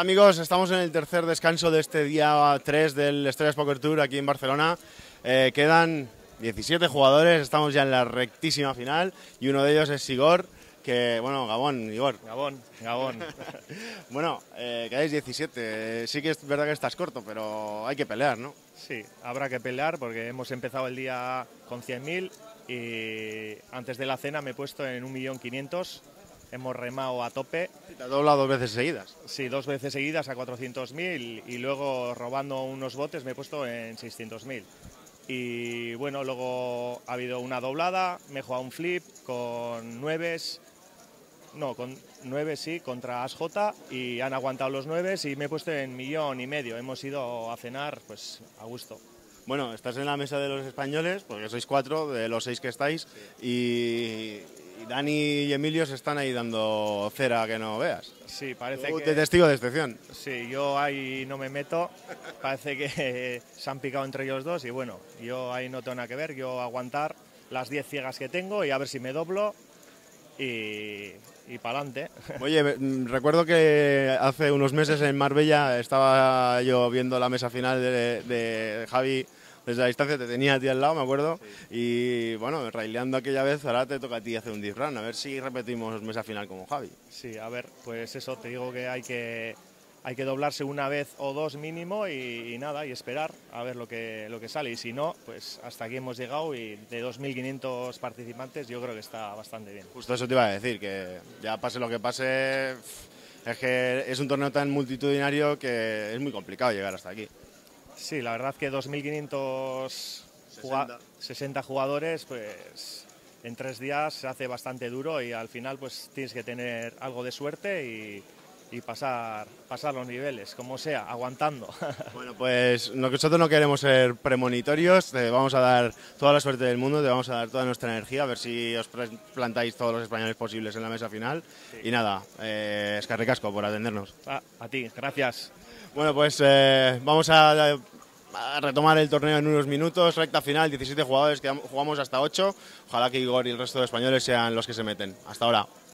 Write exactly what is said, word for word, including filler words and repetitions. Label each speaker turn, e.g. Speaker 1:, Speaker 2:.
Speaker 1: Hola amigos, estamos en el tercer descanso de este día tres del Estrellas Poker Tour aquí en Barcelona. Eh, quedan diecisiete jugadores, estamos ya en la rectísima final y uno de ellos es Igor, que, bueno, Gabón, Igor.
Speaker 2: Gabón, Gabón.
Speaker 1: Bueno, eh, quedáis diecisiete, sí que es verdad que estás corto, pero hay que pelear, ¿no?
Speaker 2: Sí, habrá que pelear porque hemos empezado el día con cien mil y antes de la cena me he puesto en un millón quinientos. Hemos remado a tope.
Speaker 1: Te has doblado dos veces seguidas.
Speaker 2: Sí, dos veces seguidas a cuatrocientos mil y luego robando unos botes me he puesto en seiscientos mil. Y bueno, luego ha habido una doblada, me he jugado un flip con nueves, no, con nueve sí, contra As J y han aguantado los nueves y me he puesto en millón y medio. Hemos ido a cenar pues a gusto.
Speaker 1: Bueno, estás en la mesa de los españoles, porque sois cuatro de los seis que estáis, y, y Dani y Emilio se están ahí dando cera que no veas.
Speaker 2: Sí, parece
Speaker 1: Tú,
Speaker 2: que...
Speaker 1: de testigo de excepción.
Speaker 2: Sí, yo ahí no me meto, parece que se han picado entre ellos dos y bueno, yo ahí no tengo nada que ver, yo aguantar las diez ciegas que tengo y a ver si me doblo y, y para adelante.
Speaker 1: Oye, recuerdo que hace unos meses en Marbella estaba yo viendo la mesa final de, de Javi desde la distancia, te tenía a ti al lado, me acuerdo, sí. Y bueno, raileando aquella vez, ahora te toca a ti hacer un deep run, a ver si repetimos mesa final como Javi.
Speaker 2: Sí, a ver, pues eso, te digo que hay que, hay que doblarse una vez o dos mínimo y, y nada, y esperar a ver lo que, lo que sale. Y si no, pues hasta aquí hemos llegado y de dos mil quinientos participantes yo creo que está bastante bien.
Speaker 1: Justo eso te iba a decir, que ya pase lo que pase, es que es un torneo tan multitudinario que es muy complicado llegar hasta aquí.
Speaker 2: Sí, la verdad que dos mil quinientos sesenta jugadores, pues en tres días se hace bastante duro y al final pues tienes que tener algo de suerte y, y pasar, pasar los niveles, como sea, aguantando.
Speaker 1: Bueno, pues nosotros no queremos ser premonitorios, te vamos a dar toda la suerte del mundo, te vamos a dar toda nuestra energía, a ver si os plantáis todos los españoles posibles en la mesa final. Sí. Y nada, eh, es que ricasco por atendernos.
Speaker 2: Ah, a ti, gracias.
Speaker 1: Bueno, pues eh, vamos a, a retomar el torneo en unos minutos, recta final, diecisiete jugadores, que jugamos hasta ocho. Ojalá que Igor y el resto de españoles sean los que se meten. Hasta ahora.